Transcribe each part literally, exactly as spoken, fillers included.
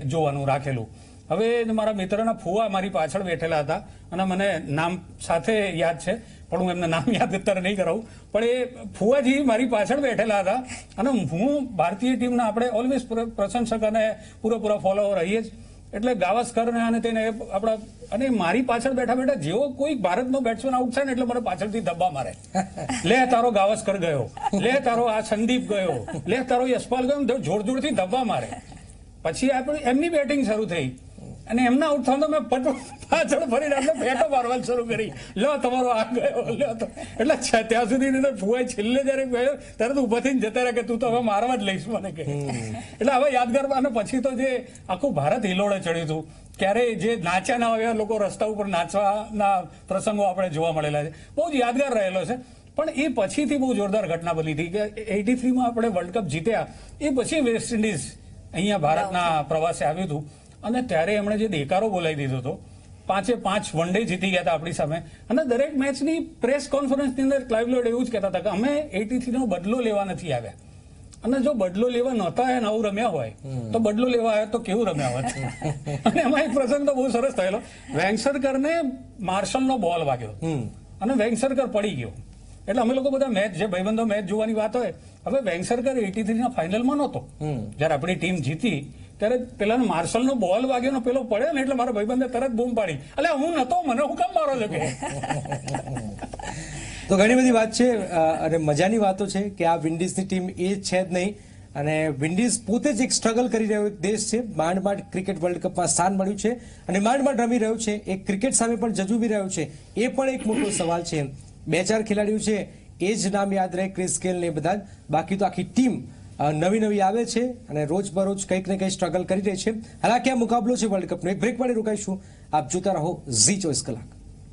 જોવાનું રાખેલું. હવે મારા મિત્રના ફુવા મારી પાછળ બેઠેલા હતા અને મને નામ સાથે યાદ છે, પણ હું એમને નામ યાદ અત્યારે નહીં કરાવું, પણ એ ફુવાજી મારી પાછળ બેઠેલા હતા અને હું ભારતીય ટીમના આપણે ઓલવેઝ પ્રશંસક અને પૂરેપૂરા ફોલોવર રહીએ જ. એટલે ગાવસ્કર ને અને તેને આપણા અને મારી પાછળ બેઠા બેઠા જેવો કોઈ ભારતનો બેટ્સમેન આઉટ થાય ને એટલે મને પાછળથી ધબ્બા મારે, લે તારો ગાવસ્કર ગયો, લે તારો આ સંદીપ ગયો, લે તારો યશપાલ ગયો, જોર જોરથી ધબ્બા મારે. પછી આપણે એમની બેટિંગ શરૂ થઈ અને એમના આઉટ થવા તો મેં પટ પાછળ ફરીને આપણે ફેટો મારવા શરૂ કરી, લો તમારો આ ગયો, લો તો. એટલે ત્યાં સુધી ફુવાઈ છેલ્લે જયારે ગયો ત્યારે તો ઉભા થઈને જતા રહ્યા કે તું તો હવે મારવા જ લઈશ મને કે. એટલે હવે યાદગાર. અને પછી તો જે આખું ભારત હિલોડે ચડ્યું હતું, ક્યારેય જે નાચ્યા ના હોય લોકો રસ્તા ઉપર નાચવાના પ્રસંગો આપણે જોવા મળેલા છે, બહુ જ યાદગાર રહેલો છે. પણ એ પછીથી બહુ જોરદાર ઘટના બની હતી કે એટી થ્રીમાં આપણે વર્લ્ડ કપ જીત્યા એ પછી વેસ્ટ ઇન્ડિઝ અહીંયા ભારતના પ્રવાસે આવ્યું હતું અને ત્યારે એમણે જે દેકારો બોલાવી દીધો હતો, પાંચે પાંચ વન ડે જીતી ગયા હતા આપણી સામે. અને દરેક મેચની પ્રેસ કોન્ફરન્સની અંદર ક્લાઇવ લોર્ડ એવું જ કહેતા હતા કે અમે એટી થ્રી નો બદલો લેવા નથી આવ્યા, અને જો બદલો લેવા નહોતા આવ્યા નવું રમ્યા હોય તો બદલો લેવા આવ્યા તો કેવું રમ્યા હોત. અને એમાં એક પ્રસંગ તો બહુ સરસ થયેલો, વેંગસરકરને માર્શલનો બોલ વાગ્યો અને વેંગસરકર પડી ગયો. એટલે અમે લોકો બધા મેચ જે ભાઈબંધો મેચ જોવાની વાત હોય, હવે વેંગસરકર એટી થ્રી ના ફાઇનલમાં નહોતો જયારે આપણી ટીમ જીતી, ત્યારે પેલા માર્શલનો બોલ વાગ્યો પેલો પડ્યો ને એટલે મારા ભાઈબંધે તરત બૂમ પાડી, એટલે હું નતો, મને હું કામ મારો છો કે. તો ઘણી બધી વાત છે અને મજાની વાતો છે કે આ વિન્ડીઝની ટીમ એ છે જ નહીં, અને વિન્ડીઝ પોતે જ એક સ્ટ્રગલ કરી રહ્યો એક દેશ છે. માંડ માંડ ક્રિકેટ વર્લ્ડ કપમાં સ્થાન મળ્યું છે અને માંડ માંડ રમી રહ્યું છે, એક ક્રિકેટ સામે પણ જજુમી રહ્યું છે, એ પણ એક મોટો સવાલ છે. બે ચાર ખેલાડીઓ છે એ જ નામ યાદ રહે, ક્રિસ ગેલ ને બધા જ, બાકી તો આખી ટીમ નવી નવી આવે છે અને રોજ બરોજ કંઈક ને કંઈક સ્ટ્રગલ કરી રહી છે. હાલાકી આ મુકાબલો છે વર્લ્ડ કપનો. એક બ્રેક માટે રોકાઈશું. આપ જોતા રહો ઝી ચોવીસ કલાક.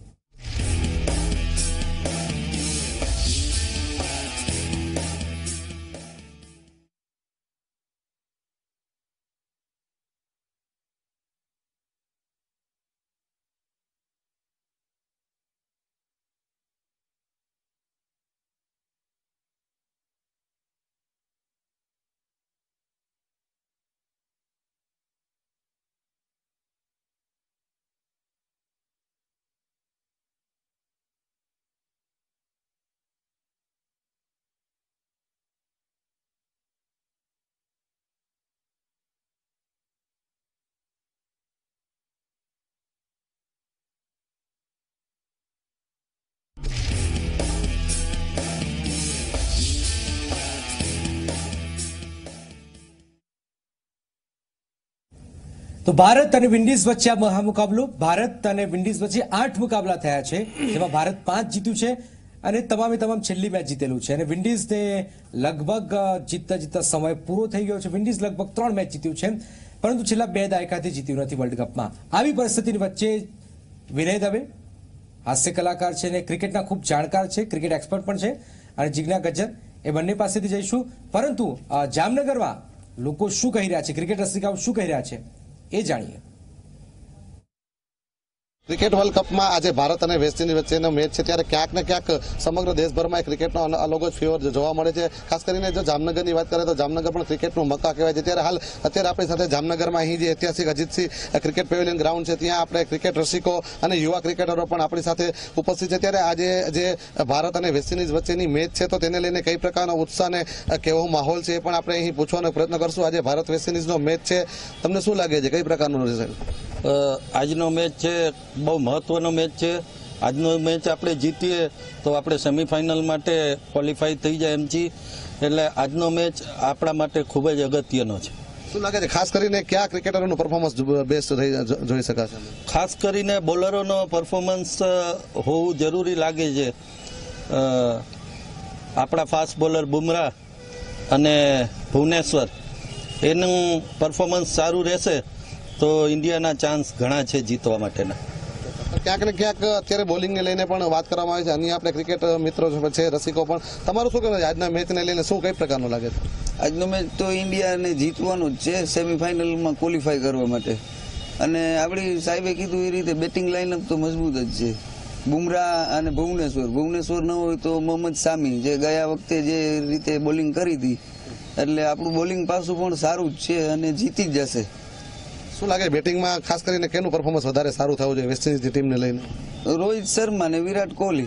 તો ભારત અને વિન્ડીઝ વચ્ચે આ મહામુકાબલો, ભારત અને વિન્ડીઝ વચ્ચે આઠ મુકાબલા થયા છે, જેમાં ભારત પાંચ જીત્યું છે અને તમામે તમામ છેલ્લી મેચ જીતેલું છે. અને વિન્ડીઝને લગભગ જીતતા જીતતા સમય પૂરો થઈ ગયો છે. વિન્ડીઝ લગભગ ત્રણ મેચ જીત્યું છે, પરંતુ છેલ્લા બે દાયકાથી જીત્યું નથી વર્લ્ડ કપમાં. આવી પરિસ્થિતિની વચ્ચે વિનય દવે હાસ્ય કલાકાર છે અને ક્રિકેટના ખૂબ જાણકાર છે, ક્રિકેટ એક્સપર્ટ પણ છે, અને જિજ્ઞા ગજ્જર, એ બંને પાસેથી જઈશું. પરંતુ જામનગરમાં લોકો શું કહી રહ્યા છે, ક્રિકેટ રસિકાઓ શું કહી રહ્યા છે, એ જાણીએ. ક્રિકેટ વર્લ્ડ કપમાં આજે ભારત અને વેસ્ટ ઇન્ડિઝ વચ્ચેનો મેચ છે, ત્યારે ક્યાંક ને ક્યાંક સમગ્ર દેશભરમાં ક્રિકેટનો અલગ જ ફેવર જોવા મળે છે. ખાસ કરીને જો જામનગરની વાત કરીએ તો જામનગર પણ ક્રિકેટનું મક્કા કહેવાય છે. ત્યારે હાલ અત્યારે આપણી સાથે જામનગરમાં અહીં જે ઐતિહાસિક અજીતસિંહ ક્રિકેટ પેવેલિયન ગ્રાઉન્ડ છે, ત્યાં આપણે ક્રિકેટ રસિકો અને યુવા ક્રિકેટરો પણ આપણી સાથે ઉપસ્થિત છે. ત્યારે આજે જે ભારત અને વેસ્ટ ઇન્ડિઝ વચ્ચેની મેચ છે, તો તેને લઈને કઈ પ્રકારનો ઉત્સાહ અને કેવો માહોલ છે, એ પણ આપણે અહીં પૂછવાનો પ્રયત્ન કરશું. આજે ભારત વેસ્ટ ઇન્ડિઝનો મેચ છે, તમને શું લાગે છે, કઈ પ્રકારનો રહેશે? આજનો મેચ છે બહુ મહત્વનો મેચ છે. આજનો મેચ આપણે જીતીએ તો આપણે સેમીફાઇનલ માટે ક્વોલિફાય થઈ જાય એમ છીએ, એટલે આજનો મેચ આપણા માટે ખૂબ જ અગત્યનો છે. શું લાગે છે ખાસ કરીને કયા ક્રિકેટરોનું પરફોર્મન્સ બેસ્ટ જોઈ શકાશે? ખાસ કરીને બોલરોનો પરફોર્મન્સ હોવું જરૂરી લાગે છે. આપણા ફાસ્ટ બોલર બુમરાહ અને ભુવનેશ્વર, એનું પરફોર્મન્સ સારું રહેશે તો ઇન્ડિયાના ચાન્સ ઘણા છે જીતવા માટેના. ક્યાંક ને ક્યાંક અત્યારે બોલિંગને લઈને પણ વાત કરવામાં આવે છે. અન્ય આપણે ક્રિકેટ મિત્રો છે, રસિકો પણ, તમારું શું કહેવું છે આજના મેચને લઈને? શું કઈ પ્રકારનું લાગે છે? આજનો મેચ તો ઇન્ડિયાને જીતવાનું જ છે, સેમીફાઇનલમાં ક્વોલિફાય કરવા માટે. અને આપણી સાહેબે કીધું એ રીતે બેટિંગ લાઇનઅપ તો મજબૂત જ છે. બુમરાહ અને ભુવનેશ્વર ભુવનેશ્વર ન હોય તો મોહમ્મદ શામી, જે ગયા વખતે જે રીતે બોલિંગ કરી હતી, એટલે આપણું બોલિંગ પાસું પણ સારું જ છે અને જીતી જ જશે. શું લાગે બેટિંગમાં ખાસ કરીને કેનું પરફોર્મન્સ વધારે સારું થવું જોઈએ વેસ્ટ ઇન્ડિઝની ટીમને લઈને? રોહિત શર્મા ને વિરાટ કોહલી.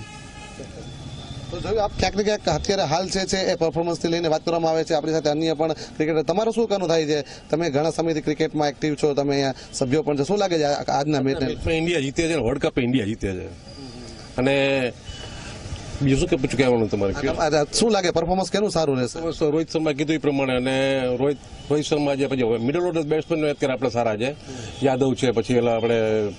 તો જોયું આપ ક્યાંક ને ક્યાંક અત્યારે હાલ જે છે એ પરફોર્મન્સથી લઈને વાત કરવામાં આવે છે. આપણી સાથે અન્ય પણ ક્રિકેટર, તમારું શું કહેવાનું થાય છે? તમે ઘણા સમયથી ક્રિકેટમાં એક્ટિવ છો, તમે અહીંયા સભ્યો પણ છો, શું લાગે છે આજના મેચને? ઇન્ડિયા જીતે છે, વર્લ્ડ કપ ઇન્ડિયા જીતે છે. અને બીજું શું કે પૂછું કહેવાનું તમારે? શું લાગે પરફોર્મન્સ કેનું સારું રહેશે? રોહિત શર્મા કીધું એ પ્રમાણે, અને રોહિત રોહિત શર્મા જે પછી મિડલ ઓર્ડર બેટ્સમેન અત્યારે આપણે સારા છે. યાદવ છે, પછી એલા આપણે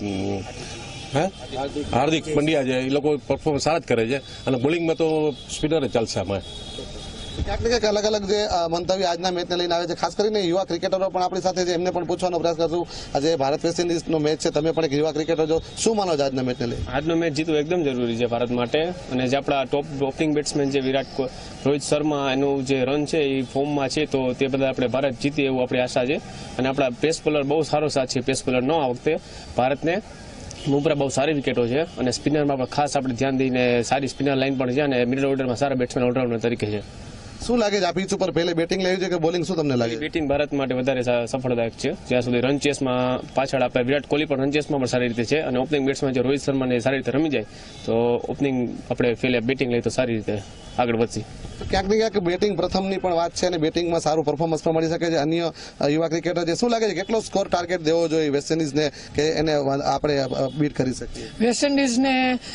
હે હાર્દિક પંડ્યા છે, એ લોકો પરફોર્મન્સ સારા જ કરે છે. અને બોલિંગમાં તો સ્પિનર જ ચાલશે આમાં. ક્યાંક ને ક્યાંક અલગ અલગ જે મંતવ્ય આજના મેચને લઈને આવે છે, ખાસ કરીને યુવા ક્રિકેટરો પણ આપણી સાથે છે, એમને પણ પૂછવાનો પ્રયાસ કરશું. આજે ભારત વેસ્ટ ઇન્ડિઝનો મેચ છે, તમે પણ એક યુવા ક્રિકેટર છો, શું માનો છો આજના મેચને લઈને? આજનો મેચ જીતવો એકદમ જરૂરી છે ભારત માટે. અને જે આપણા ટોપ ઓપનિંગ બેટ્સમેન છે વિરાટ રોહિત શર્મા, એનું જે રન છે એ ફોર્મમાં છે, તો તે બધા આપણે ભારત જીતીએ એવું આપણી આશા છે. અને આપણા પેસ બોલર બહુ સારો સાથ છે, પેસ બોલર નો આ વખતે ભારતને મુંબરા બહુ સારી વિકેટો છે. અને સ્પિનરમાં પણ ખાસ આપણે ધ્યાન દઈને સારી સ્પિનર લાઈન પણ છે, અને મિડલ ઓર્ડરમાં સારા બેટ્સમેન ઓલરાઉન્ડર તરીકે છે. શું લાગે છે આ પીચ ઉપર પહેલે બેટિંગ લેવી છે કે બોલિંગ, શું તમને લાગે? બેટિંગ ભારત માટે વધારે સફળદાયક છે. જ્યાં સુધી રન ચેસમાં પાછળ આપણે વિરાટ કોહલી પણ રન ચેસમાં પણ સારી રીતે છે, અને ઓપનિંગ બેટ્સમાં જો રોહિત શર્માને સારી રીતે રમી જાય તો ઓપનિંગ આપણે પહેલે બેટિંગ લઈ તો સારી રીતે આગળ વધશે. ક્યાંક ને ક્યાંક બેટિંગ પ્રથમની પણ વાત છે, અને બેટિંગમાં સારું પરફોર્મન્સ પણ મળી શકે છે. અન્ય યુવા ક્રિકેટર છે, શું લાગે છે કેટલો સ્કોર ટાર્ગેટ દેવો જોઈએ વેસ્ટ ઇન્ડિઝને કે એને આપણે બીટ કરી શકીએ? વેસ્ટ ઇન્ડિઝને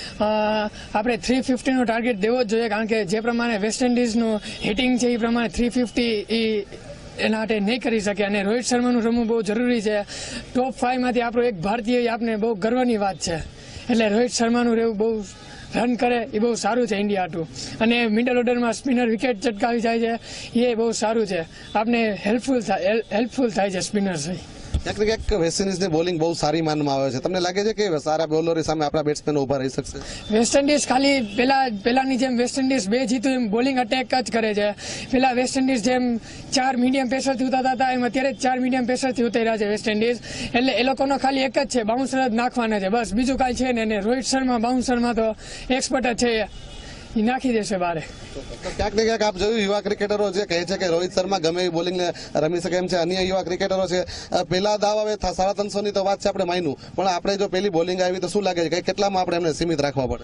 આપણે થ્રી ફિફ્ટીનો ટાર્ગેટ દેવો જ જોઈએ, કારણ કે જે પ્રમાણે વેસ્ટ ઇન્ડિઝનું હિટિંગ છે એ પ્રમાણે થ્રી ફિફ્ટી એ એના માટે નહીં કરી શકે. અને રોહિત શર્માનું રમવું બહુ જરૂરી છે. ટોપ ફાઈવમાંથી આપણો એક ભારતીય આપને બહુ ગર્વની વાત છે. એટલે રોહિત શર્માનું રહેવું બહુ રન કરે એ બહુ સારું છે ઇન્ડિયા હાટુ. અને મિડલ ઓર્ડરમાં સ્પિનર વિકેટ ચટકાવી જાય છે એ બહુ સારું છે. આપને હેલ્પફુલ થાય હેલ્પફુલ થાય છે સ્પિનર્સ. ક્યાંક ને ક્યાંક વેસ્ટ ઇન્ડિઝની બોલિંગ બહુ સારી માનવામાં આવે છે. તમને લાગે છે કે સારા બોલરો સામે આપણા બેટ્સમેન ઉભા રહી શકશે? વેસ્ટ ઇન્ડિઝ ખાલી પેલા પેલાની જેમ વેસ્ટ ઇન્ડિઝ બે જીતું એમ બોલિંગ અટેક જ કરે છે. પેલા વેસ્ટ ઇન્ડિઝ જેમ ચાર મીડિયમ પેસરથી ઉતારતા હતા એમ અત્યારે ચાર મીડિયમ પેસરથી ઉતર્યા છે વેસ્ટ ઇન્ડિઝ. એટલે એ લોકોનો ખાલી એક જ છે, બાઉન્સર જ નાખવાના છે, બસ બીજું કાંઈ છે ને. રોહિત શર્મા બાઉન્સરમાં તો એક્સપર્ટ જ છે, એ નાખી દેશે બારે. ક્યાંક ને ક્યાંક આપ જોયું યુવા ક્રિકેટરો જે કહે છે કે રોહિત શર્મા ગમે એવી બોલિંગ રમી શકે એમ છે. અન્ય યુવા ક્રિકેટરો છે, પેલા દાવ આવે સાડા ત્રણસો ની તો વાત છે આપણે માયનું, પણ આપણે જો પેલી બોલિંગ આવી તો શું લાગે છે કે કેટલામાં આપણે એમને સીમિત રાખવા પડે?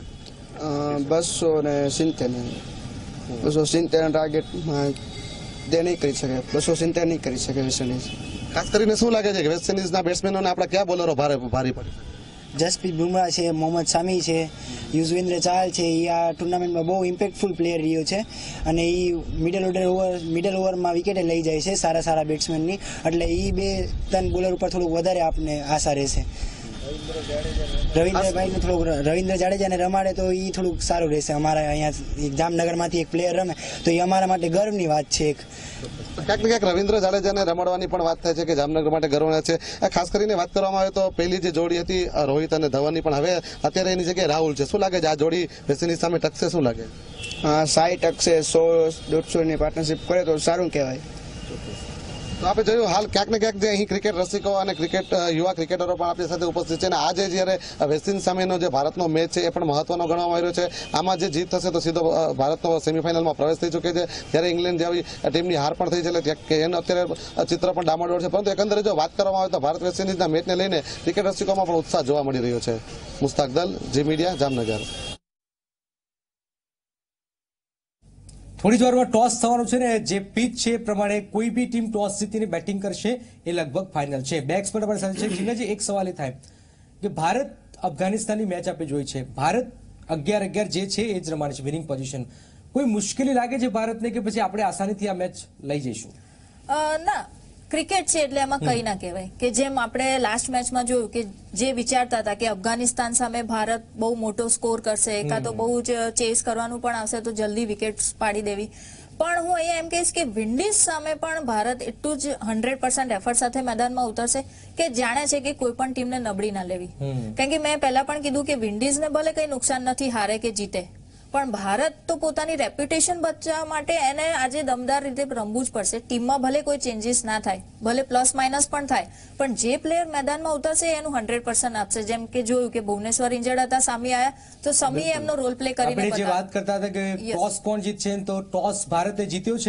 બસો ને સિત્તેર બસો સિત્તેર ટાર્ગેટમાં તે નહીં કરી શકે, બસો સિત્તેર નહીં કરી શકે વેસ્ટ ઇન્ડિઝ. ખાસ કરીને શું લાગે છે કે વેસ્ટ ઇન્ડિઝના બેટ્સમેનોને આપણા કયા બોલરો ભારે ભારી પડે? જસપ્રીત બુમરાહ છે, મોહમ્મદ શામી છે, યુઝવેન્દ્ર ચાહલ છે. એ આ ટુર્નામેન્ટમાં બહુ ઇમ્પેક્ટફુલ પ્લેયર રહ્યો છે, અને એ મિડલ ઓર્ડર ઓવર મિડલ ઓવરમાં વિકેટે લઈ જાય છે સારા સારા બેટ્સમેનની. એટલે એ બે ત્રણ બોલર ઉપર થોડુંક વધારે આપને આશા રહેશે. રવિન્દ્રભાઈને થોડુંક રવિન્દ્ર જાડેજાને રમાડે તો એ થોડુંક સારું રહેશે. અમારા અહીંયા જામનગરમાંથી એક પ્લેયર રમે તો એ અમારા માટે ગર્વની વાત છે. એક ક્યાંક ને ક્યાંક રવિન્દ્ર જાડેજાને રમાડવાની પણ વાત થાય છે કે જામનગર માટે ગર્વ છે. ખાસ કરીને વાત કરવામાં આવે તો પહેલી જે જોડી હતી રોહિત અને ધવનની, પણ હવે અત્યારે એની જગ્યાએ રાહુલ છે. શું લાગે છે આ જોડી વેસ્ટ ઇન્ડિઝ સામે ટકશે? શું લાગે? સાઈ ટકશે. સો દોઢસો ની પાર્ટનરશિપ કરે તો સારું કહેવાય. તો આપણે જોયું હાલ ક્યાંક ને ક્યાંક જે અહીં ક્રિકેટ રસિકો અને ક્રિકેટ યુવા ક્રિકેટરો પણ આપણી સાથે ઉપસ્થિત છે. અને આજે જ્યારે વેસ્ટ ઇન્ડિઝ સામેનો જે ભારતનો મેચ છે એ પણ મહત્વનો ગણવામાં આવ્યો છે. આમાં જે જીત થશે તો સીધો ભારતનો સેમીફાઇનલમાં પ્રવેશ થઈ ચૂકે છે. જ્યારે ઇંગ્લેન્ડ જેવી ટીમની હાર પણ થઈ છે, એટલે એનું અત્યારે ચિત્ર પણ ડામાડોળ છે. પરંતુ એકંદરે જો વાત કરવામાં આવે તો ભારત વેસ્ટ ઇન્ડિઝના મેચને લઈને ક્રિકેટ રસિકોમાં પણ ઉત્સાહ જોવા મળી રહ્યો છે. મુસ્તાક દલ, જી મીડિયા, જામનગર. થોડી જ વારમાં ટોસ થવાનું છે ને જે પીચ છે એ પ્રમાણે કોઈ બી ટીમ ટોસ જીતીને બેટિંગ કરશે એ લગભગ ફાઇનલ છે. બે એક્સપર્ટ અમારી સાથે છે. જીનાજી, એક સવાલ એ થાય કે ભારત અફઘાનિસ્તાનની મેચ આપણે જોઈ છે, ભારત અગિયાર અગિયાર જે છે એ જ રમાડે છે, વિનિંગ પોઝિશન. કોઈ મુશ્કેલી લાગે છે ભારતને કે પછી આપણે આસાનીથી આ મેચ લઈ જઈશું? ના, ક્રિકેટ છે એટલે એમાં કઈ ના કહેવાય. કે જેમ આપણે લાસ્ટ મેચમાં જોયું કે જે વિચારતા હતા કે અફઘાનિસ્તાન સામે ભારત બહુ મોટો સ્કોર કરશે, કાં તો બહુ જ ચેસ કરવાનું પણ આવશે તો જલ્દી વિકેટ પાડી દેવી. પણ હું અહીંયા એમ કહીશ કે વિન્ડીઝ સામે પણ ભારત એટલું જ હંડ્રેડ પર્સન્ટ એફર્ટ સાથે મેદાનમાં ઉતરશે કે જાણે છે કે કોઈ પણ ટીમને નબળી ના લેવી. કારણ કે મેં પહેલા પણ કીધું કે વિન્ડીઝને ભલે કઈ નુકસાન નથી હારે કે જીતે, પણ ભારત તો પોતાની રેપ્યુટેશન બચાવવા માટે એને આજે દમદાર રીતે રમવું જ પડશે. ટીમમાં ભલે કોઈ ચેન્જીસ ના થાય, ભલે પ્લસ માઇનસ પણ થાય, પણ જે પ્લેયર મેદાનમાં ઉતરશે એનું હંડ્રેડ પર્સન્ટ આપશે. જેમ કે જોયું કે ભુવનેશ્વર ઇન્જર્ડ હતા, સામી આયા તો સમીએ એમનો રોલ પ્લે કરીને આપણે જે વાત કરતા હતા કે ટોસ કોણ જીતશે, તો ટોસ ભારતે જીત્યો છે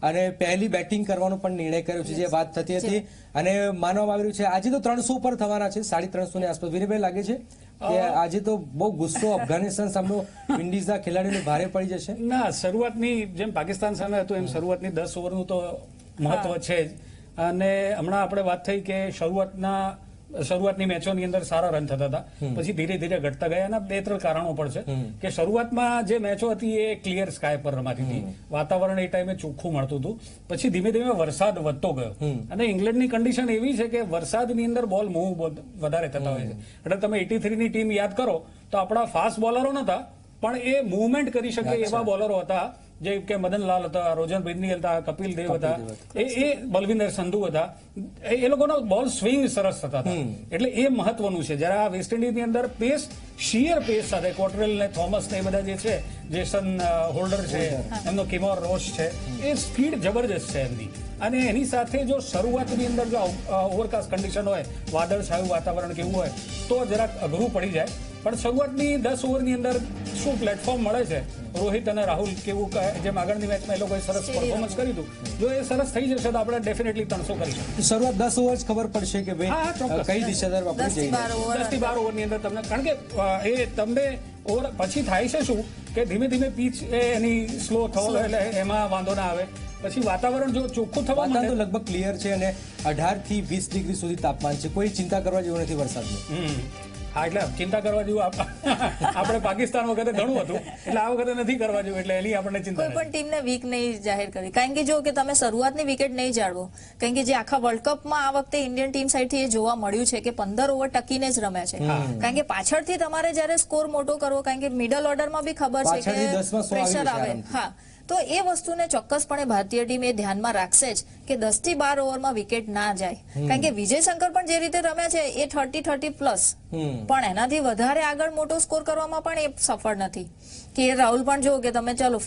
અને પહેલી બેટિંગ કરવાનો પણ નિર્ણય કર્યો છે જે વાત થતી હતી અને માનવામાં આવી રહ્યું છે આજે તો ત્રણસો પર થવાના છે સાડી ત્રણસો ની આસપાસ. વિનયભાઈ લાગે છે કે આજે તો બહુ ગુસ્સો અફઘાનિસ્તાન સામે વિન્ડીઝના ખેલાડીઓને ભારે પડી જશે? ના, શરૂઆતની જેમ પાકિસ્તાન સામે હતું એમ શરૂઆતની દસ ઓવરનું તો મહત્વ છે જ. અને હમણાં આપણે વાત થઈ કે શરૂઆતના શરૂઆતની મેચોની અંદર સારા રન થતા હતા, પછી ધીરે ધીરે ઘટતા ગયા. એના બે ત્રણ કારણો પણ છે કે શરૂઆતમાં જે મેચો હતી એ ક્લિયર સ્કાય પર રમાતી હતી, વાતાવરણ એ ટાઈમે ચોખ્ખું મળતું હતું. પછી ધીમે ધીમે વરસાદ વધતો ગયો અને ઇંગ્લેન્ડની કન્ડિશન એવી છે કે વરસાદની અંદર બોલ મૂવ વધારે થતા હોય છે. એટલે તમે એટી થ્રી ની ટીમ યાદ કરો તો આપણા ફાસ્ટ બોલરો નતા, પણ એ મૂવમેન્ટ કરી શકે એવા બોલરો હતા, જે કે મદનલાલ હતા, રોજન બિન્ની હતા, કપિલ દેવ હતા, એ એ બલવિંદર સંધુ હતા. એ લોકોનો બોલ સ્વિંગ સરસ થતા હતા. એટલે એ મહત્વનું છે. જ્યારે આ વેસ્ટ ઇન્ડિઝની અંદર પેસ, શિયર પેસ સાથે કોટરેલ ને થોમસ ને એ બધા જે છે, જેસન હોલ્ડર છે, એમનો કિમોર રોશ છે, એ સ્પીડ જબરજસ્ત છે એમની. અને એની સાથે જો શરૂઆતની અંદર જો ઓવરકાસ્ટ કન્ડિશન હોય, વાદળ છાયું વાતાવરણ કેવું હોય તો જરાક અઘરું પડી જાય. પણ શરૂઆતની દસ ઓવરની અંદર શું પ્લેટફોર્મ મળે છે, રોહિત અને રાહુલ કેવું જેમ આગળની મેચમાં એ લોકોએ સરસ પરફોર્મન્સ કર્યું હતું, જો એ સરસ થઈ જશે તો આપણે ડેફિનેટલી ત્રણસો કરી શકીએ. શરૂઆત દસ ઓવર જ ખબર પડશે કે ભાઈ કઈ દિશા તરફ આપણે જઈએ. દસ થી બાર ઓવરની અંદર તમને, કારણ કે એ તમને ઓવર પછી થાય છે શું કે ધીમે ધીમે પીચ એની સ્લો થવો એટલે એમાં વાંધો ના આવે. પછી વાતાવરણ જો ચોખ્ખું થવા માંડે તો લગભગ ક્લિયર છે અને અઢાર થી વીસ ડિગ્રી સુધી તાપમાન છે. કોઈ ચિંતા કરવા જેવું નથી વરસાદની. હા, એટલે ચિંતા કરવા જેવું આપણે પાકિસ્તાન વખતે ઘણું હતું, એટલે આ વખતે નથી કરવા જેવું, એટલે એની આપણને ચિંતા. કોઈ પણ ટીમને વીક નહીં જાહેર કરી, કારણ કે જો કે તમે શરૂઆતની વિકેટ નહીં જાળવો, કારણ કે જે આખા વર્લ્ડ કપમાં આ વખતે ઇન્ડિયન ટીમ સાઈડથી એ જોવા મળ્યું છે કે પંદર ઓવર ટકીને જ રમે છે. કારણ કે પાછળથી તમારે જયારે સ્કોર મોટો કરવો, કારણ કે મિડલ ઓર્ડરમાં બી ખબર છે કે પ્રેશર આવે. હા, તો એ વસ્તુને ચોક્કસપણે ભારતીય ટીમ એ ધ્યાનમાં રાખશે જ કે દસ થી બાર ઓવરમાં વિકેટ ના જાય. કારણ કે વિજય શંકર પણ જે રીતે રમ્યા છે એ થર્ટી થર્ટી પ્લસ, પણ એનાથી વધારે આગળ મોટો સ્કોર કરવામાં પણ એ સફળ નથી. કે રાહુલ પણ જો કે તમે ચાલો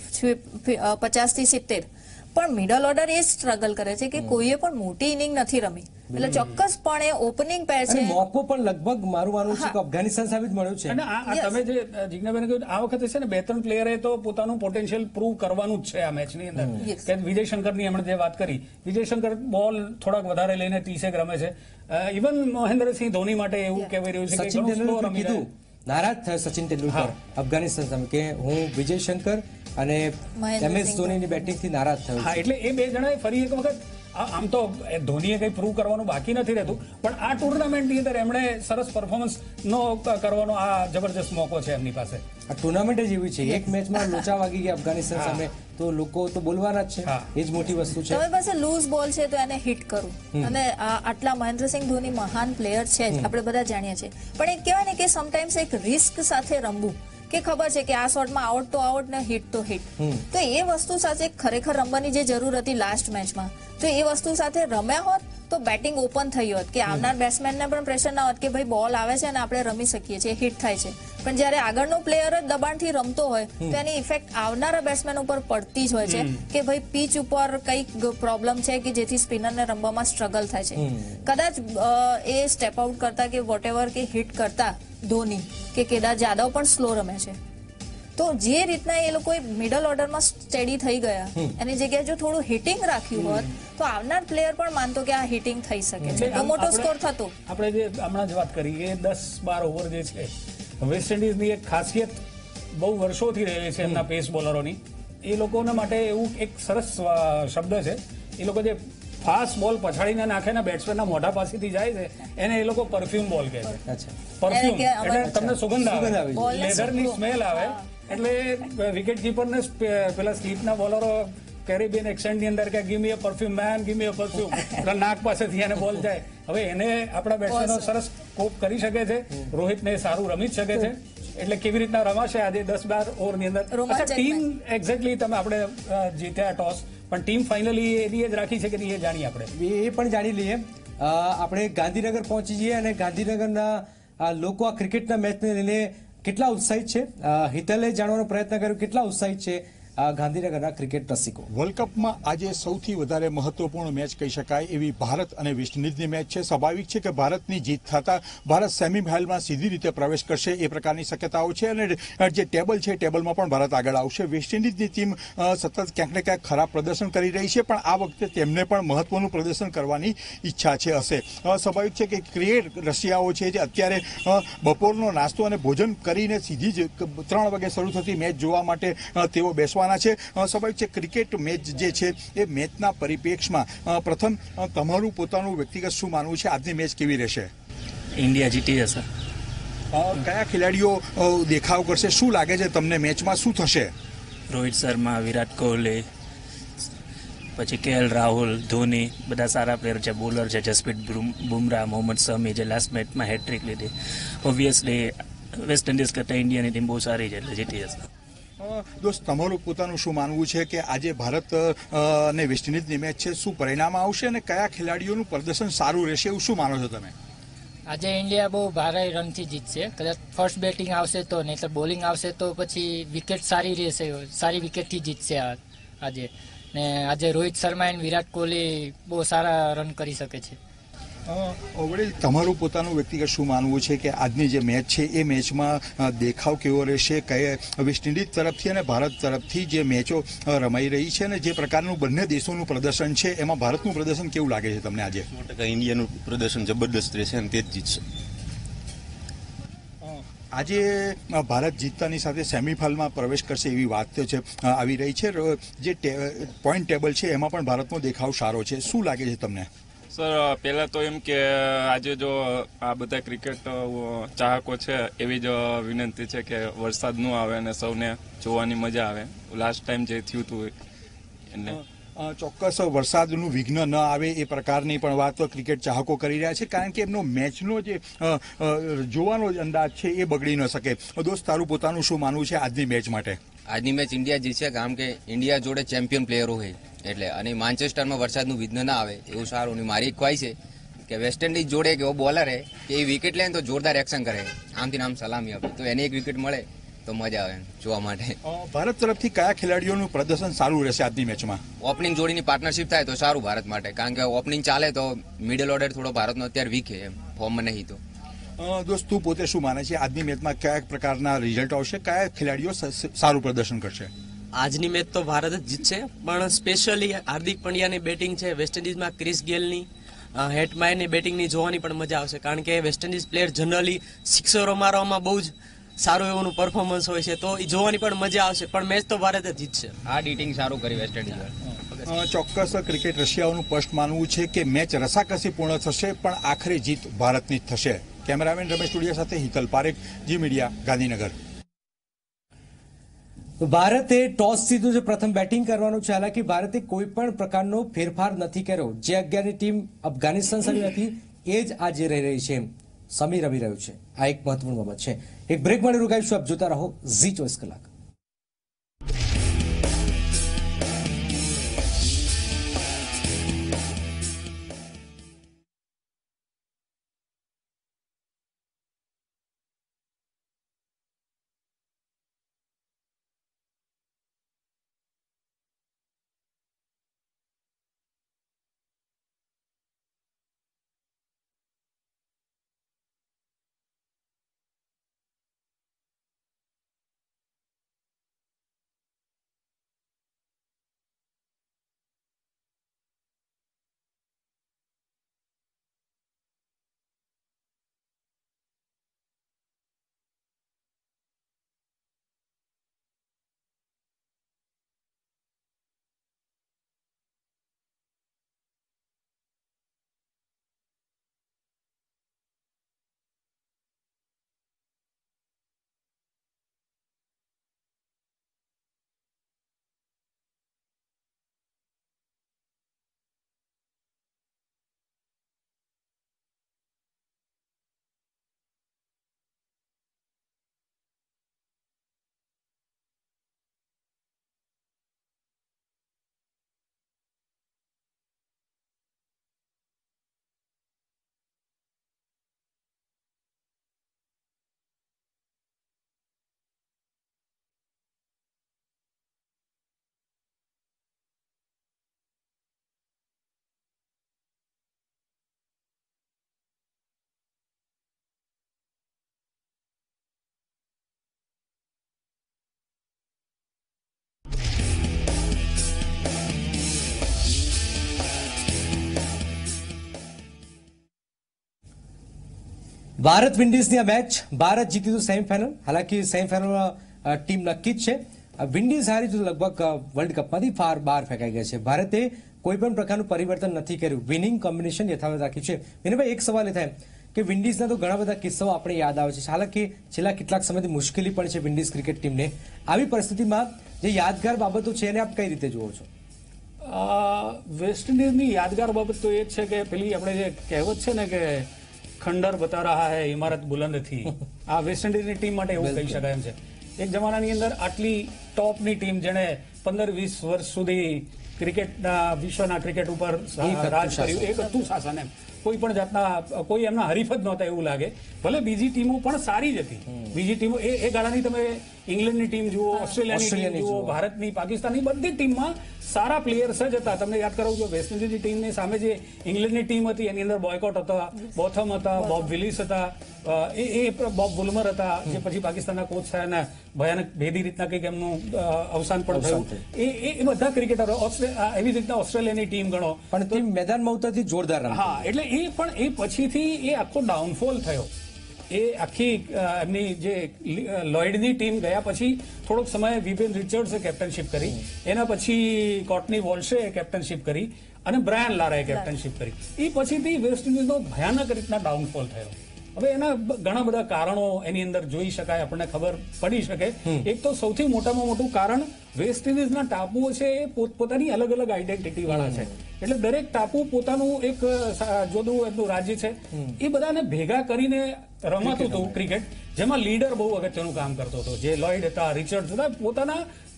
પચાસ થી સિત્તેર, પણ મિડલ ઓર્ડર એ સ્ટ્રગલ કરે છે કે કોઈએ પણ મોટી ઇનિંગ નથી રમી. એટલે ચોક્કસપણે ઓપનિંગ પેર છે. મોકો પણ લગભગ મારું માનવું છે કે અફઘાનિસ્તાન સામે જ મળ્યું છે. અને આ તમે જે જિજ્ઞાબેન કહ્યું, આ વખતે છે ને બે ત્રણ પ્લેયરે તો પોતાનું પોટેન્શિયલ પ્રૂવ કરવાનું જ છે આ મેચની અંદર. કે વિજય શંકરની હમણાં જે વાત કરી, વિજય શંકર બોલ થોડાક વધારે લઈને ત્રીસેક રમે છે. ઇવન મહેન્દ્રસિંહ ધોની માટે એવું કહેવાય રહ્યું છે કે સચિન તેંડુલકર કીધું, નારાજ થયો સચિન તેંડુલકર અફઘાનિસ્તાન સામે કે હું વિજય શંકર અને એમ એસ ધોનીની બેટિંગથી નારાજ થયો. હા, એટલે એ બે જણાએ ફરી એક વખત, આમ તો ધોનીએ કઈ પ્રૂવ કરવાનું બાકી નથી રહેતું, પણ આ ટુર્નામેન્ટની અંદર એમણે સરસ પરફોર્મન્સ નો કરવાનો આ જબરજસ્ત મોકો છે એમની પાસે. આ ટુર્નામેન્ટ જ એવી છે, એક મેચમાં લોચા વાગી ગયા અફઘાનિસ્તાન સામે તો લોકો તો બોલવાના જ છે. એ જ મોટી વસ્તુ છે. તમારી પાસે લૂઝ બોલ છે તો એને હિટ કરું. અને આટલા મહેન્દ્રસિંહ ધોની મહાન પ્લેયર છે જ, આપણે બધા જાણીએ છીએ, પણ એક કહેવાય ને કે સમટાઈમ્સ એક રિસ્ક સાથે રમવું, કે ખબર છે કે આ શોટમાં આઉટ તો આઉટ ને હિટ તો હિટ. તો એ વસ્તુ સાથે ખરેખર રમવાની જે જરૂર હતી લાસ્ટ મેચમાં, તો એ વસ્તુ સાથે રમ્યા હોત તો બેટિંગ ઓપન થઈ હોત કે આવનાર બેટ્સમેનને પણ પ્રેશર ના હોત કે ભાઈ બોલ આવે છે અને આપણે રમી શકીએ છીએ, હિટ થાય છે. પણ જયારે આગળનો પ્લેયર જ દબાણથી રમતો હોય તો એની ઇફેક્ટ આવનારા બેટ્સમેન ઉપર પડતી જ હોય છે કે ભાઈ પીચ ઉપર કઈક પ્રોબ્લેમ છે કે જેથી સ્પિનરને રમવામાં સ્ટ્રગલ થાય છે. કદાચ એ સ્ટેપ આઉટ કરતા કે વોટ એવર કે હિટ કરતા ધોની કે કેદાર જાદવ પણ સ્લો રમે છે. તો જે રીતના એ લોકો મિડલ ઓર્ડરમાં સ્ટેડી થઈ ગયા, એની જગ્યાએ જો થોડું હિટિંગ રાખ્યું હોત તો આવનાર પ્લેયર પણ માનતો કે આ હિટિંગ થઈ શકે છે, તો મોટો સ્કોર થતો. આપણે જે હમણાં જ વાત કરી એ દસ બાર ઓવર જે છે, વેસ્ટ ઇન્ડિઝની એક ખાસિયત બહુ વર્ષોથી રહેલી છે એમના પેસ બોલરોની. એ લોકોના માટે એવું એક સરસ શબ્દ છે, એ લોકો જે ફાસ્ટ બોલ પછાડીને નાખે ને બેટ્સમેનના મોઢા પાસેથી જાય છે એને એ લોકો પરફ્યુમ બોલ કહે છે. પરફ્યુમ એટલે તમને સુગંધ આવે, લેધરની સ્મેલ આવે. એટલે વિકેટ કીપરને પેલા સ્લીપના બોલરો કેરેબિયન એક્સેન્ટની અંદર કે give me a perfume man, give me a perfume, એટલે નાક પાસેથી એને બોલ જાય. હવે એને આપણા બેટ્સમેનો સરસ કોપ કરી શકે છે, રોહિતને સારું રમી જ શકે છે. એટલે કેવી રીતના રમાશે આજે દસ બાર ઓવરની અંદર. ટીમ એક્ઝેક્ટલી તમે આપણે જીત્યા ટોસ, પણ ટીમ ફાઇનલી એની જ રાખી છે કે એ જાણીએ આપણે, એ પણ જાણી લઈએ. આપણે ગાંધીનગર પહોંચી જઈએ અને ગાંધીનગરના લોકો આ ક્રિકેટના મેચને લઈને કેટલા ઉત્સાહિત છે, હિતલે જાણવાનો પ્રયત્ન કર્યો કેટલા ઉત્સાહિત છે આ ગાંધીનગરના ક્રિકેટ રસિકો. વર્લ્ડ કપમાં આજે સૌથી વધારે મહત્વપૂર્ણ મેચ કહી શકાય એવી ભારત અને વેસ્ટ ઇન્ડિઝની મેચ છે. સ્વાભાવિક છે કે ભારતની જીત થતા ભારત સેમીફાઇનલમાં સીધી રીતે પ્રવેશ કરશે એ પ્રકારની શક્યતાઓ છે અને જે ટેબલ છે ટેબલમાં પણ ભારત આગળ આવશે. વેસ્ટ ઇન્ડિઝની ટીમ સતત ક્યાંક ને ક્યાંક ખરાબ પ્રદર્શન કરી રહી છે, પણ આ વખતે તેમને પણ મહત્વનું પ્રદર્શન કરવાની ઈચ્છા છે હશે. સ્વાભાવિક છે કે ક્રિકેટ રશિયાઓ છે જે અત્યારે બપોરનો નાસ્તો અને ભોજન કરીને સીધી જ ત્રણ વાગે શરૂ થતી મેચ જોવા માટે તેઓ બેસવાના છે. સ્વાભાવિક છે ક્રિકેટ મેચ જે છે એ મેચના પરિપ્રેક્ષમાં પ્રથમ તમારું પોતાનું વ્યક્તિગત શું માનવું છે? આજની મેચ કેવી રહેશે? ઇન્ડિયા જીતી જશે. કયા ખેલાડીઓ દેખાવ કરશે? શું લાગે છે તમને મેચમાં શું થશે? રોહિત શર્મા, વિરાટ કોહલી, પછી કે એલ રાહુલ, ધોની બધા સારા પ્લેયર છે. બોલર છે જસપ્રીત બુમરાહ, મોહમ્મદ શમી જે લાસ્ટ મેચમાં હેટ્રિક લીધી. ઓબ્વિયસલી વેસ્ટ ઇન્ડિઝ કરતાં ઇન્ડિયાની ટીમ બહુ સારી છે એટલે જીતી જશે. દોસ્ત તમારું પોતાનું શું માનવું છે કે આજે ભારત અને વેસ્ટ ઇન્ડિઝની મેચ છે, શું પરિણામ આવશે અને કયા ખેલાડીઓનું પ્રદર્શન સારું રહેશે એવું શું માનો છો તમે? આજે ઇન્ડિયા બહુ ભારે રનથી જીતશે. કદાચ ફર્સ્ટ બેટિંગ આવશે તો, નહીં તો બોલિંગ આવશે તો પછી વિકેટ સારી રહેશે, સારી વિકેટથી જીતશે આજે. ને આજે રોહિત શર્મા અને વિરાટ કોહલી બહુ સારા રન કરી શકે છે. વડીલ તમારું પોતાનું વ્યક્તિગત શું માનવું છે કે આજની જે મેચ છે એ મેચમાં દેખાવ કેવો રહેશે? કયા વેસ્ટ ઇન્ડિઝ તરફથી અને ભારત તરફથી જે મેચો રમાઈ રહી છે અને જે પ્રકારનું બંને દેશોનું પ્રદર્શન છે એમાં ભારતનું પ્રદર્શન કેવું લાગે છે તમને આજે? સો ટકા ઇન્ડિયાનું પ્રદર્શન જબરદસ્ત રહેશે અને તે જ જીતશે. આજે ભારત જીતતાની સાથે સેમીફાઇનલમાં પ્રવેશ કરશે એવી વાત છે આવી રહી છે. જે પોઈન્ટ ટેબલ છે એમાં પણ ભારતનો દેખાવ સારો છે. શું લાગે છે તમને? સર પહેલાં તો એમ કે આજે જો આ બધા ક્રિકેટ ચાહકો છે એવી જ વિનંતી છે કે વરસાદ ન આવે અને સૌને જોવાની મજા આવે. લાસ્ટ ટાઈમ જે થયું હતું એને ચોક્કસ વરસાદનું વિઘ્ન ન આવે એ પ્રકારની પણ વાત ક્રિકેટ ચાહકો કરી રહ્યા છે, કારણ કે એમનો મેચનો જે જોવાનો જ અંદાજ છે એ બગડી ન શકે. દોસ્ત તારું પોતાનું શું માનવું છે આજની મેચ માટે? આજની મેચ ઇન્ડિયા જીતશે, કારણ કે ઇન્ડિયા જોડે ચેમ્પિયન પ્લેયરો હોય એટલે, અને માન્ચેસ્ટરમાં વરસાદનું વિઘ્ન ના આવે એવું સારું. અને મારી એક ખ્વાહિશ છે કે વેસ્ટ ઇન્ડિઝ જોડે એક એવો બોલર હે કે એ વિકેટ લે તો જોરદાર એક્શન કરે, આમથી આમ સલામી આપે, તો એને એક વિકેટ મળે તો મજા આવે જોવા માટે. ભારત તરફથી કયા ખેલાડીઓનું પ્રદર્શન સારું રહેશે આજની મેચમાં? ઓપનિંગ જોડીની પાર્ટનરશિપ થાય તો સારું ભારત માટે, કારણ કે ઓપનિંગ ચાલે તો મિડલ ઓર્ડર થોડો ભારતનો અત્યારે વીક છે એમ ફોર્મમાં નહીં. તો દોસ્ત તું પોતે શું માને છે આજની મેચમાં કયા પ્રકારના રિઝલ્ટ આવશે? કયા ખેલાડીઓ સારું પ્રદર્શન કરશે? આજની મેચ તો ભારત જ જીતશે, પણ સ્પેશિયલી હાર્દિક પંડ્યાની બેટિંગ છે, વેસ્ટ ઇન્ડિઝમાં ક્રિસ ગેલની, હેટમાયરની બેટિંગની જોવાની પણ મજા આવશે, કારણ કે વેસ્ટ ઇન્ડિઝ પ્લેયર જનરલી સિક્સરો મારવામાં બહુ જ સારું એવું પરફોર્મન્સ હોય છે, તો એ જોવાની પણ મજા આવશે. પણ મેચ તો ભારત જ જીતશે. આ ડીટિંગ સારું કરી વેસ્ટ ઇન્ડિઝ. ચોક્કસ ક્રિકેટ રશિયાઓનું સ્પષ્ટ માનવું છે કે મેચ રસાકસી પૂર્ણ થશે, પણ આખરે જીત ભારતની જ થશે. કેમેરામેન રમેશ ટુડિયા સાથે હિતલ પારેખ, જી મીડિયા, ગાંધીનગર. ભારતે ટોસ જીત્યું છે, પ્રથમ બેટિંગ કરવાનું છે. હાલાકી ભારતે કોઈ પણ પ્રકારનો ફેરફાર નથી કર્યો. જે અગિયારની ટીમ અફઘાનિસ્તાન સામે હતી એ જ આજે રહી રહી છે. સમી રમી રહ્યું છે. આ એક મહત્વની બાબત છે. એક બ્રેક માટે રોકાઈશું. આપ જોતા રહો ઝી ચોવીસ કલાક. ભારત વિન્ડીઝની આ મેચ ભારત જીતી તો સેમીફાઇનલ, હાલાકી સેમીફાઇનલમાં ટીમ નક્કી જ છે. વિન્ડીઝ હારી તો લગભગ વર્લ્ડ કપમાંથી ફાર બહાર ફેંકાઈ ગયા છે. ભારતે કોઈ પણ પ્રકારનું પરિવર્તન નથી કર્યું, વિનિંગ કોમ્બિનેશન યથાવત રાખ્યું છે. વિનયભાઈ, એક સવાલ એ થાય કે વિન્ડીઝના તો ઘણા બધા કિસ્સાઓ આપણે યાદ આવે છે, હાલાકી છેલ્લા કેટલાક સમયથી મુશ્કેલી પણ છે વિન્ડીઝ ક્રિકેટ ટીમને. આવી પરિસ્થિતિમાં જે યાદગાર બાબતો છે એને આપ કઈ રીતે જુઓ છો? વેસ્ટ ઇન્ડિઝની યાદગાર બાબત તો એ જ છે કે પેલી આપણે જે કહેવત છે ને કે ખંડર બતા રહા હૈ ઇમારત બુલંદ થી, આ વેસ્ટ ઇન્ડિઝની ટીમ માટે એવું કહી શકાય એમ છે. એક જમાનાની અંદર આટલી ટોપની ટીમ જેણે પંદર વીસ વર્ષ સુધી ક્રિકેટના વિશ્વના ક્રિકેટ ઉપર રાજ કર્યું, એક હતું શાસન એમ. કોઈ પણ જાતના કોઈ એમના હરીફ જ નહોતા એવું લાગે. ભલે બીજી ટીમો પણ સારી જ હતી, બીજી ટીમો એ એ ગાળાની તમે ઇંગ્લેન્ડની ટીમ જુઓ, ઓસ્ટ્રેલિયાની ટીમ જુઓ, ભારતની, પાકિસ્તાનની બધી ટીમમાં સારા પ્લેયર્સ જ હતા. તમને યાદ કરાવું છું, વેસ્ટ ઇન્ડિઝની ટીમની સામે જે ઇંગ્લેન્ડની ટીમ હતી એની અંદર બોયકોટ હતા, બોથમ હતા, બોબ વિલિસ હતા, એ એ બોબ વુલમર હતા, જે પછી પાકિસ્તાનના કોચ થયા ને ભયાનક ભેદી રીતના કંઈક એમનું અવસાન પણ થયું. એ એ બધા ક્રિકેટરો એવી રીતના ઓસ્ટ્રેલિયાની ટીમ ગણો પણ ટીમ મેદાનમાં ઉતરતી જોરદાર. હા, એટલે એ પણ એ પછીથી એ આખો ડાઉનફોલ થયો. એ આખી એમની જે લોઇડની ટીમ ગયા પછી થોડોક સમય વિવેન રિચર્ડ્સે કેપ્ટનશીપ કરી, એના પછી કોર્ટની વોલ્શે કેપ્ટનશીપ કરી અને બ્રાયન લારાએ કેપ્ટનશીપ કરી. એ પછીથી વેસ્ટ ઇન્ડિઝનો ભયાનક રીતના ડાઉનફોલ થયો. હવે એના ઘણા બધા કારણો એની અંદર જોઈ શકાય, આપણને ખબર પડી શકે. એક તો સૌથી મોટામાં મોટું કારણ વેસ્ટ ઇન્ડિઝના ટાપુઓ છે એ પોતપોતાની અલગ અલગ આઈડેન્ટિટી વાળા છે. એટલે દરેક ટાપુ પોતાનું એક જુદું એમનું રાજ્ય છે. એ બધાને ભેગા કરીને રમાતું હતું ક્રિકેટ, જેમાં લીડર બહુ અગત્યનું કામ કરતો હતો. જે લોઇડ હતા, રિચર્ડ હતા, પોતાના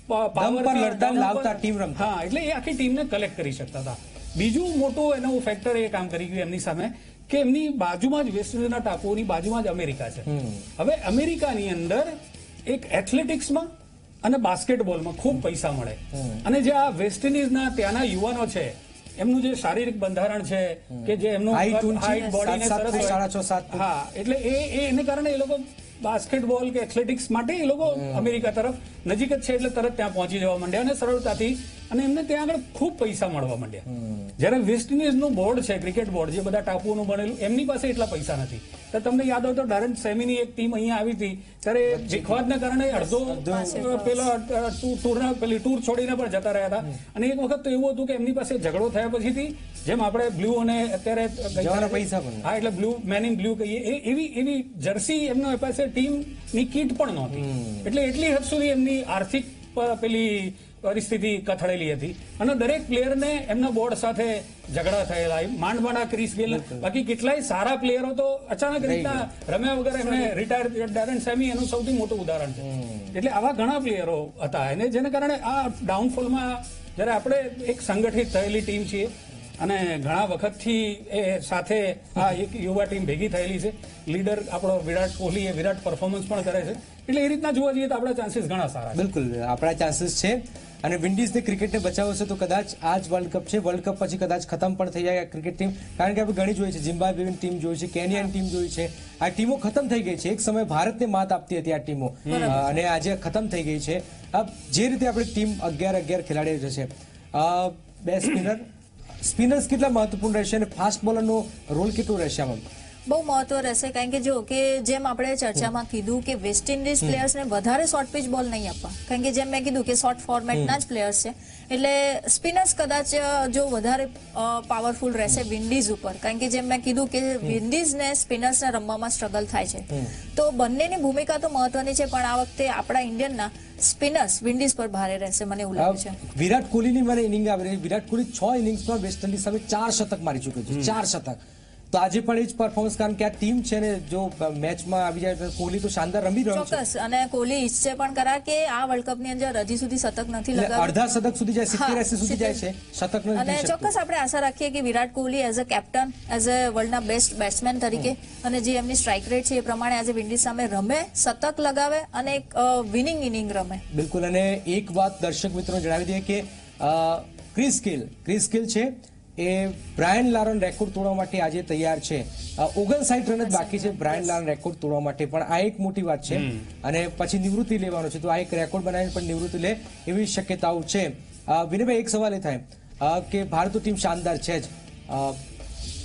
પાવર, હા, એટલે એ આખી ટીમને કલેક્ટ કરી શકતા હતા. બીજું મોટું એનું ફેક્ટર એ કામ કરી ગયું એમની સામે કે એમની બાજુમાં જ વેસ્ટ ઇન્ડિઝના ટાપુઓની બાજુમાં જ અમેરિકા છે. હવે અમેરિકાની અંદર એક એથ્લેટિક્સમાં અને બાસ્કેટબોલમાં ખૂબ પૈસા મળે, અને જે આ વેસ્ટ ઇન્ડિઝના ત્યાંના યુવાનો છે એમનું જે શારીરિક બંધારણ છે કે જે એમનું હાઈટ બોડીને સરસ, હા, એટલે એ એને કારણે એ લોકો બાસ્કેટબોલ કે એથ્લેટિક્સ માટે એ લોકો અમેરિકા તરફ નજીક જ છે એટલે તરત ત્યાં પહોંચી જવા માંડ્યા અને સરળતાથી, અને એમને ત્યાં આગળ ખૂબ પૈસા મળવા માંડ્યા. જ્યારે વેસ્ટ ઇન્ડિઝનું બોર્ડ છે, ક્રિકેટ બોર્ડ, જે બધા ટાપુઓનું બનેલું, એમની પાસે એટલા પૈસા નથી. તો તમને યાદ હોય તો ડારેન સેમીની એક ટીમ અહીંયા આવી હતી, ત્યારે વિખવાદને કારણે અડધો પેલા ટૂરના પેલી ટૂર છોડીને પણ જતા રહ્યા હતા. અને એક વખત તો એવું હતું કે એમની પાસે ઝઘડો થયા પછીથી, જેમ આપણે બ્લુ અને અત્યારે પૈસા, હા, એટલે બ્લુ મેન ઇન બ્લુ કહીએ, એવી એવી જર્સી એમના પાસે ટીમની કીટ પણ નહોતી. એટલે એટલી હદ સુધી એમની આર્થિક પેલી પરિસ્થિતિ કથળેલી હતી, અને દરેક પ્લેયરને એમના બોર્ડ સાથે ઝઘડા થયેલા. માંડ માંડા ક્રિસ ગેલ, બાકી કેટલાય સારા પ્લેયરો તો અચાનક રીતના રમ્યા વગર એમને રિટાયર. ડેરેન સેમી એનું સૌથી મોટું ઉદાહરણ છે. એટલે આવા ઘણા પ્લેયરો હતા, એને જેને કારણે આ ડાઉનફોલમાં, જ્યારે આપણે એક સંગઠિત થયેલી ટીમ છીએ અને ઘણા વખતથી એ સાથે આ એક યુવા ટીમ ભેગી થયેલી છે, લીડર આપણો વિરાટ કોહલી એ વિરાટ પરફોર્મન્સ પણ કરે છે, એટલે એ રીતના જોવા જઈએ તો આપણા ચાન્સીસ ઘણા સારા છે. બિલકુલ આપણા ચાન્સીસ છે, અને વિન્ડીઝને ક્રિકેટને બચાવશે તો કદાચ આ જ વર્લ્ડ કપ છે. વર્લ્ડ કપ પછી કદાચ ખતમ પણ થઈ જાય આ ક્રિકેટ ટીમ, કારણ કે આપણે ઘણી જોઈ છે, ઝિમ્બાબ્વેની ટીમ જોઈ છે, કેન્યાની ટીમ જોઈ છે. આ ટીમો ખતમ થઈ ગઈ છે. એક સમય ભારતને માત આપતી હતી આ ટીમો, અને આજે ખતમ થઈ ગઈ છે. જે રીતે આપણી ટીમ અગિયાર અગિયાર ખેલાડીઓ છે, બે સ્પિનર, સ્પિનર્સ કેટલા મહત્વપૂર્ણ રહેશે અને ફાસ્ટ બોલરનો રોલ કેટલો રહેશે આમાં? બહુ મહત્વ રહેશે, કારણ કે જો કે જેમ આપણે ચર્ચામાં કીધું કે વેસ્ટ ઇન્ડિઝ પ્લેયર્સને વધારે શોર્ટ પિચ બોલ નહીં આપવા, કારણ કે જેમ મેં કીધું કે શોર્ટ ફોર્મેટના જ પ્લેયર્સ છે, એટલે સ્પિનર્સ કદાચ જો વધારે પાવરફુલ રહેશે વિન્ડીઝ ઉપર, કારણ કે જેમ મેં કીધું કે વિન્ડીઝને સ્પિનર્સને રમવામાં સ્ટ્રગલ થાય છે. તો બંનેની ભૂમિકા તો મહત્વની છે, પણ આ વખતે આપણા ઇન્ડિયનના સ્પિનર્સ વિન્ડીઝ પર ભારે રહેશે, મને એવું લાગે છે. વિરાટ કોહલીની મને ઇનિંગ આવી રહી, વિરાટ કોહલી છ ઇનિંગ્સમાં વેસ્ટ ઇન્ડિઝ સામે ચાર શતક મારી ચૂક્યો છે, ચાર શતક. તો આજે પણ એ જ પરફોર્મન્સ, કારણ કે આ ટીમ છે ને, જો મેચમાં આવી જાય કોહલી તો શાનદાર રમી રહ્યો છે. ચોક્કસ, અને કોહલી ઈચ્છે પણ ખરા કે આ વર્લ્ડ કપની અંદર હજી સુધી શતક નથી લગાવ્યું, અડધા શતક સુધી જાય, સિત્તેર એંસી સુધી જાય છે શતક. અને ચોક્કસ આપણે આશા રાખીએ કે Virat Kohli as a captain, as a વર્લ્ડના બેસ્ટ બેટ્સમેન તરીકે, અને જે એમની સ્ટ્રાઇક રેટ છે એ પ્રમાણે આજે વિન્ડીઝ સામે રમે, શતક લગાવે અને એક વિનિંગ ઇનિંગ રમે. બિલકુલ. અને એક વાત દર્શક મિત્રો જણાવી દઈએ કે ક્રિસ ગેલ, ક્રિસ ગેલ છે એ બ્રાયન લારાનો રેકોર્ડ તોડવા માટે આજે તૈયાર છે. ઓગણસાઠ રન જ બાકી છે બ્રાયન લારાનો રેકોર્ડ તોડવા માટે, પણ આ એક મોટી વાત છે. અને પછી નિવૃત્તિ લેવાનો છે, તો આ એક રેકોર્ડ બનાવીને પણ નિવૃત્તિ લે એવી શક્યતાઓ છે. વિનયભાઈ, એક સવાલ એ થાય કે ભારતની ટીમ શાનદાર છે જ,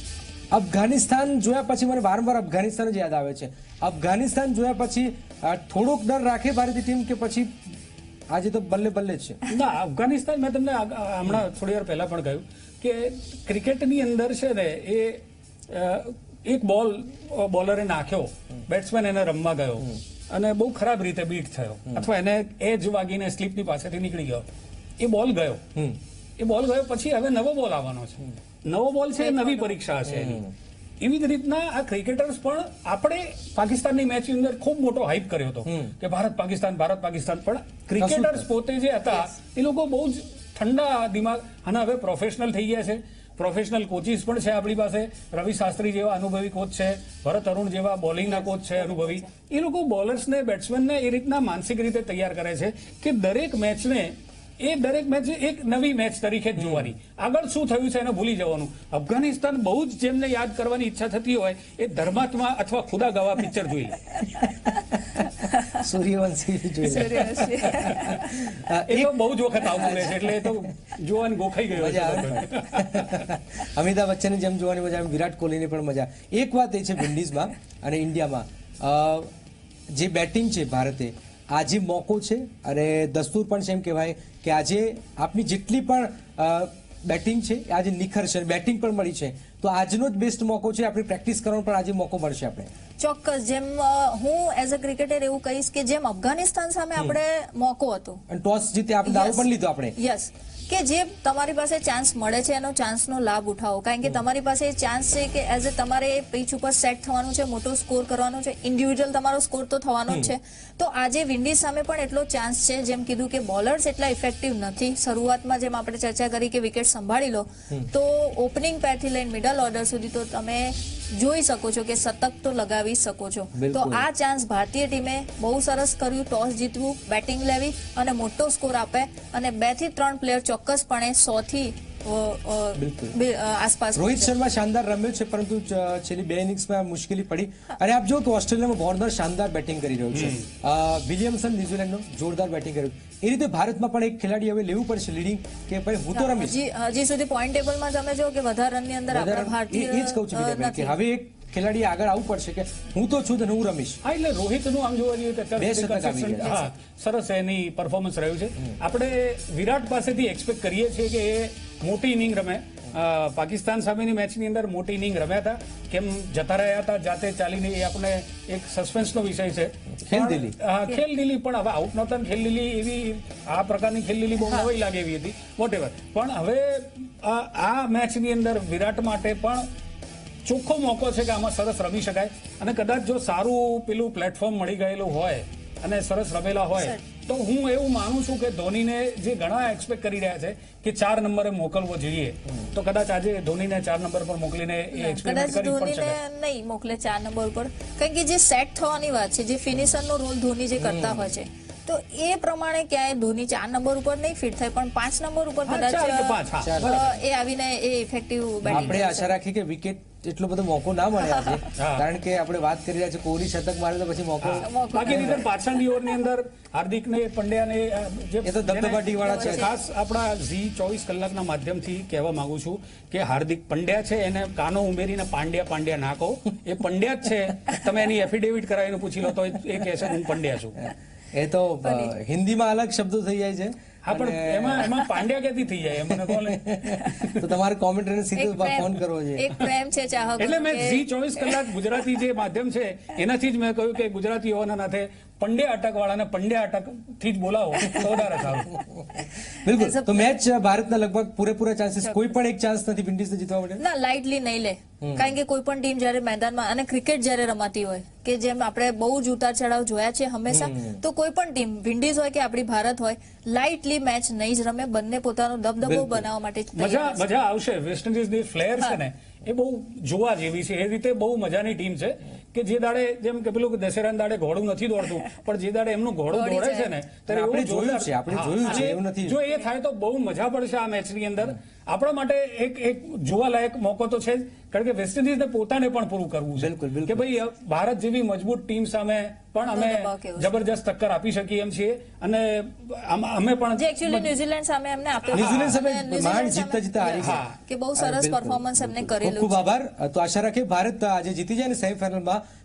અફઘાનિસ્તાન જોયા પછી મને વારંવાર અફઘાનિસ્તાન જ યાદ આવે છે. અફઘાનિસ્તાન જોયા પછી અ, થોડોક ડર રાખે ભારતીય ટીમ કે પછી આજે તો બલ્લે બલ્લે જ છે? ના, અફઘાનિસ્તાન મેં તમને આગ- હમણાં થોડી વાર પહેલા પણ કહ્યું કે ક્રિકેટની અંદર છે ને એ અ, એક બોલ બોલરે નાખ્યો, બેટ્સમેન એને રમવા ગયો અને બહુ ખરાબ રીતે બીટ થયો અથવા એને એજ વાગીને સ્લીપની પાસેથી નીકળી ગયો, એ બોલ ગયો. એ બોલ ગયો પછી હવે નવો બોલ આવવાનો છે. નવો બોલ છે એ નવી પરીક્ષા છે એની. એવી જ રીતના આ ક્રિકેટર્સ પણ આપણે પાકિસ્તાનની મેચની અંદર ખૂબ મોટો હાઇપ કર્યો હતો કે ભારત પાકિસ્તાન ભારત પાકિસ્તાન, પણ ક્રિકેટર્સ પોતે જે હતા એ લોકો બહુ જ ઠંડા દિમાગ અને હવે પ્રોફેશનલ થઈ ગયા છે. પ્રોફેશનલ કોચિસ પણ છે આપણી પાસે. રવિ શાસ્ત્રી જેવા અનુભવી કોચ છે, ભરત અરુણ જેવા બોલિંગના કોચ છે અનુભવી. એ લોકો બોલર્સને બેટ્સમેનને એ રીતના માનસિક રીતે તૈયાર કરે છે કે દરેક મેચને એ દરેક મેચ એક નવી મેચ તરીકે જ જોવાની. આગળ શું થયું છે એને ભૂલી જવાનું. અફઘાનિસ્તાન બહુ જ જેમને યાદ કરવાની ઈચ્છા થતી હોય એ ધર્માત્મા અથવા ખુદા ગવા પિક્ચર જોઈ લે. સૂર્યવંશી જોઈ લે. એ તો બહુ જ વખત આવતું રહે છે એટલે એ તો જોવાનું ગોખાઈ ગયો છે. અમિતાભ બચ્ચનની જેમ જોવાની મજા, વિરાટ કોહલીની પણ મજા. એક વાત એ છે વિન્ડીઝમાં અને ઇન્ડિયામાં અ, જે બેટિંગ છે ભારતે આજે મોકો છે અને દસ્તુર પણ છે એમ કહેવાય કે આજે આપની જેટલી પણ બેટિંગ છે આજે નિખર છે, બેટિંગ પણ મળી છે, તો આજનો જ બેસ્ટ મોકો છે. આપણે પ્રેક્ટિસ કરવાનો પણ આજે મોકો મળશે આપણે. ચોક્કસ. જેમ અ, હું એઝ અ ક્રિકેટર એવું કહીશ કે જેમ અફઘાનિસ્તાન સામે આપણે મોકો હતો અને ટોસ જીતે આપણે દાવ પણ લીધો આપણે. યસ, કે જે તમારી પાસે ચાન્સ મળે છે એનો ચાન્સનો લાભ ઉઠાવો, કારણ કે તમારી પાસે એ ચાન્સ છે કે એઝ એ તમારે પીચ ઉપર સેટ થવાનું છે, મોટો સ્કોર કરવાનો છે, ઇન્ડિવિજ્યુઅલ તમારો સ્કોર તો થવાનો જ છે. તો આજે વિન્ડીઝ સામે પણ એટલો ચાન્સ છે. જેમ કીધું કે બોલર્સ એટલા ઇફેક્ટિવ નથી. શરૂઆતમાં જેમ આપણે ચર્ચા કરી કે વિકેટ સંભાળી લો તો ઓપનિંગ પેરથી લઈને મિડલ ઓર્ડર સુધી તો તમે જોઈ શકો છો કે શતક તો લગાવી શકો છો. તો આ ચાન્સ ભારતીય ટીમે બહુ સરસ કર્યું. ટોસ જીતવું, બેટિંગ લેવી અને મોટો સ્કોર આપે અને બે થી ત્રણ પ્લેયર ચોક્કસપણે સો થી આસપાસ. રોહિત શર્મા શાનદાર રમ્યો છે પરંતુ છેલ્લી બે ઇનિંગ્સમાં મુશ્કેલી પડી. અને આપ જો કે ઓસ્ટ્રેલિયામાં વોર્નર શાનદાર બેટિંગ કરી રહ્યો છે, વિલિયમસન ન્યુઝીલેન્ડનો જોરદાર બેટિંગ કર્યું. એ રીતે ભારતમાં પણ એક ખેલાડી હવે લેવું પડશે લીડિંગ કે ભાઈ હું તો રમીશ. હજી સુધી પોઈન્ટ ટેબલમાં તમે જો કે વધારે રનની અંદર આપણા ભારતીય એ જ કહું છું વિજયભાઈ કે હવે એક ખેલાડી આગળ આવવું પડશે કે હું તો છું હું રમીશ. હા, એટલે રોહિતનું આમ જોવા જઈએ તો અત્યારે હા સરસ એની પરફોર્મન્સ રહ્યું છે. આપણે વિરાટ પાસેથી એક્સપેક્ટ કરીએ છીએ કે એ મોટી ઇનિંગ રમે. પાકિસ્તાન સામેની મેચની અંદર મોટી ઇનિંગ રમ્યા હતા, કેમ જતા રહ્યા હતા જાતે ચાલીને એ આપણે એક સસ્પેન્સનો વિષય છે. ખેલદિલી હા, ખેલદિલી પણ હવે આઉટ નહોતા. ખેલદિલી એવી આ પ્રકારની ખેલદિલી બહુ નવાઈ લાગે એવી હતી, વોટ એવર. પણ હવે આ મેચની અંદર વિરાટ માટે પણ ચોખ્ખો મોકો છે કે આમાં સરસ રમી શકાય. અને કદાચ જો સારું પેલું પ્લેટફોર્મ મળી ગયેલું હોય અને સરસ રમેલા હોય તો હું એવું માનું છું કે ધોનીને જે ઘણા એક્સપેક્ટ કરી રહ્યા છે કે ચાર નંબરે મોકલવો જોઈએ, તો કદાચ આજે ધોનીને ચાર નંબર પર મોકલીને એ એક્સપેરિમેન્ટ કરી પણ શકે. નહીં મોકલે ચાર નંબર પર, કારણ કે જે સેટ થવાની વાત છે, જે ફિનિશરનો રોલ ધોની જે કરતા હોય છે, તો એ પ્રમાણે ક્યાંય ધોની ચાર નંબર ઉપર નહીં ફિટ થાય પણ પાંચ નંબર ઉપર કદાચ એ આવીને એ ઇફેક્ટિવ બેટિંગ. આપણે આશા રાખીએ કે વિકેટ એટલો બધો મોકો ના મળે આજે, કારણ કે આપણે વાત કરી રહ્યા છીએ કોહલી શતક મારે તો પછી મોકો. બાકી રીતે પાછળની ઓવરની અંદર હાર્દિકને પંડ્યાને જે એ તો ધબધબાટી વાળા છે. ખાસ આપણા ઝી ચોવીસ કલાકના માધ્યમથી કહેવા માંગુ છું કે હાર્દિક પંડ્યા છે, એને કાનો ઉમેરીને પાંડ્યા પાંડ્યા ના કહો. એ પંડ્યા જ છે. તમે એની એફિડેવિટ કરાવીને પૂછી લો તો એ કહે છે હું પંડ્યા છું. એ તો હિન્દીમાં અલગ શબ્દો થઈ જાય છે. હા, પણ એમાં એમાં પાંડ્યા ક્યાંથી થઈ જાય મને બોલે. તો તમારે કોમેન્ટરને સીધો ફોન કરવો છે. એક પ્રેમ છે ચાહકો. એટલે મેં ઝી ચોવીસ કલાક ગુજરાતી જે માધ્યમ છે એનાથી જ મેં કહ્યું કે ગુજરાતી હોવાના નાતે પંડ્યા અટક વાળાને પંડ્યા અટક થી જ બોલાવો તો વધારે સારું. બિલકુલ. તો મેચ ભારતના લગભગ પૂરેપૂરા ચાન્સીસ, કોઈ પણ એક ચાન્સ નથી વિન્ડીઝને જીતવા માટે. ના, લાઇટલી નહીં લે, કારણ કે કોઈ પણ ટીમ જયારે મેદાનમાં અને ક્રિકેટ જયારે રમાતી હોય કે જેમ આપણે બહુ જ ઉતાર ચઢાવ જોયા છે હંમેશા, તો કોઈ પણ ટીમ વિન્ડીઝ હોય કે આપણી ભારત હોય લાઇટલી મેચ નહીં જ રમે. બંને પોતાનો દબદબો બનાવવા માટે મજા મજા આવશે. વેસ્ટ ઇન્ડિઝની ફ્લેર છે ને એ બહુ જોવા જેવી છે. એ રીતે બહુ મજાની ટીમ છે કે જે દાડે જેમ કે પેલું દશેરા દાડે ઘોડું નથી દોડતું પણ જે દાડે એમનું ઘોડું દોડે છે ને ત્યારે આપણે જોયું છે આપણે જોયું છે એવું નથી. જો એ થાય તો બહુ મજા પડશે આ મેચની અંદર. આપણા માટે એક એક જોવાલાયક મોકો તો છે કારણ કે વેસ્ટ ઇન્ડિઝને પોતાને પણ પૂરું કરવું છે કે ભાઈ ભારત જેવી મજબૂત ટીમ સામે પણ અમે જબરજસ્ત ટક્કર આપી શકીએ એમ છીએ અને અમે પણ જે એકચ્યુઅલી ન્યુઝીલેન્ડ સામે એમને આપ્યો ન્યુઝીલેન્ડ સામે માંડ જીતતા જીતતા હારી કે બહુ સરસ પરફોર્મન્સ એમને કરેલું. ખૂબ આભાર. તો આશા રાખીએ ભારત આજે જીતી જાય અને સેમીફાઇનલમાં